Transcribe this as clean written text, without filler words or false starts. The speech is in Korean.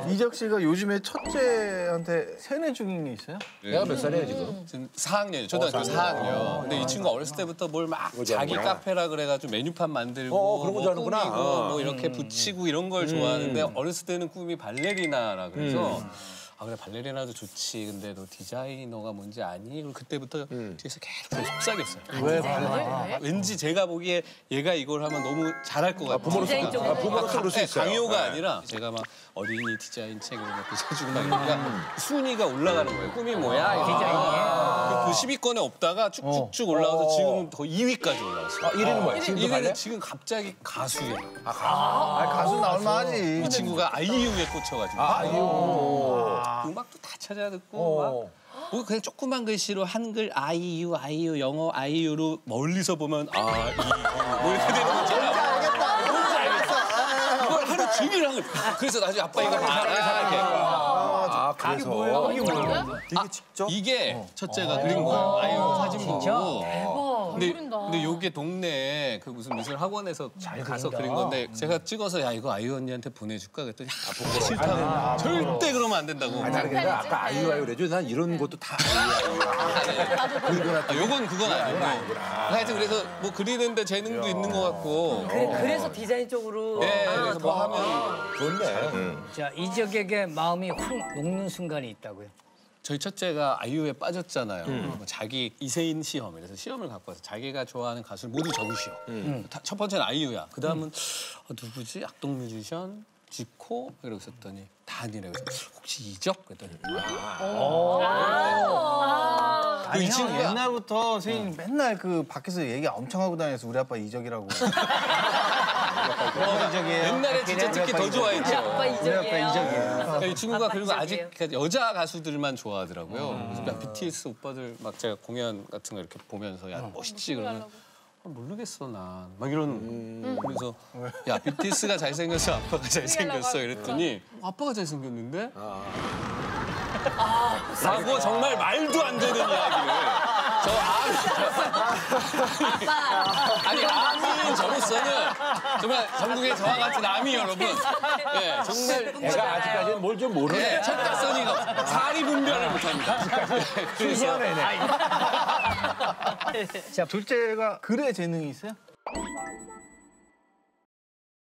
이적 씨가 요즘에 첫째한테 세뇌 중인 게 있어요? 내가 몇 살이야 지금? 지금 4학년이에요. 초등학교 4학년. 근데 이 친구 어렸을 때부터 뭘 막 자기 카페라 그래가지고 메뉴판 만들고 그런 거 좋아하는구나. 꾸미고 뭐 이렇게 붙이고 이런 걸 좋아하는데 어렸을 때는 꿈이 발레리나라 그래서 아 그래 발레리나도 좋지. 근데 너 디자이너가 뭔지 아니? 그리고 그때부터 뒤에서 계속 속삭였어요. 왜 발레? 왠지 제가 보기에 얘가 이걸 하면 너무 잘할 것 같아. 부모로서 그럴 수 있어요. 강요가 아니라 제가 막 어린이 디자인 책 이런 것도 사주고 막 이러니까 순위가 올라가는 거예요. 꿈이 뭐야? 디자인이야. 그 10위권에 없다가 쭉쭉쭉 올라와서 지금 더 2위까지 올라왔어요. 1위는 뭐야? 지금도 발레? 1위는 지금 갑자기 가수예요. 가수 나올만 하지. 이 친구가 아이유에 꽂혀가지고. 음악도 다 찾아 듣고 막. 뭐 그냥 조그만 글씨로 한글 아이유, 아이유, 영어 아이유로 멀리서 보면 아이유 뭐 이렇게 되는 거잖아. 뭔지 알겠어. 그걸 하루 종일 한 거야. 그래서 나중에 아빠 이거 봐라. 그래서 이게 뭐야? 이게 직접? 이게 첫째가 그린 거예요. 아이유 사진 보고. 그린다. 근데 요게 동네에 그 무슨 미술 학원에서 가서 그린 건데 제가 찍어서 야 이거 아이유 언니한테 보내줄까 그랬더니 싫다고. 절대 그러면 안 된다고. 나는 근데 아까 아이유 그래죠. 난 이런 것도 다 요건 그건 아니고. 하여튼 그래서 뭐 그리는데 재능도 있는 것 같고. 그래서 디자인 쪽으로. 네, 그래서 뭐 하면 좋네. 자, 이적에게 마음이 확 녹는 순간이 있다고요. 저희 첫째가 아이유에 빠졌잖아요. 뭐 자기 이세인 시험, 그래서 시험을 갖고 와서 자기가 좋아하는 가수를 모두 적으시오. 첫 번째는 아이유야. 그 다음은 누구지? 악동 뮤지션, 지코 이러고 있었더니 단이래. 그래서 혹시 이적? 그랬더니 아니 형 옛날부터 세인 맨날 그 밖에서 얘기 엄청 하고 다녀서 우리 아빠 이적이라고. 이적이에요. 옛날에 진짜 특히 더 좋아했죠. 아빠 우리 아빠 이적이에요. 이적이에요. 그러니까 이 친구가 그리고 이적이에요. 아직 여자 가수들만 좋아하더라고요. 그래서 BTS 오빠들 막 제가 공연 같은 거 이렇게 보면서 야 멋있지 그러면 모르겠어 난 막 이러는 그래서 야 BTS가 잘생겼어 아빠가 잘생겼어 이랬더니 아빠가 잘생겼는데 라고 정말 말도 안 되는 이야기를 저 아니 아미인 저로서는 정말 전국의 저와 같은 아미 여러분 예 정말 내가 아직까지는 뭘 좀 모르네. 첫다선이가 사리 분별을 못합니다. 그래서 자 둘째가 글에 재능이 있어요?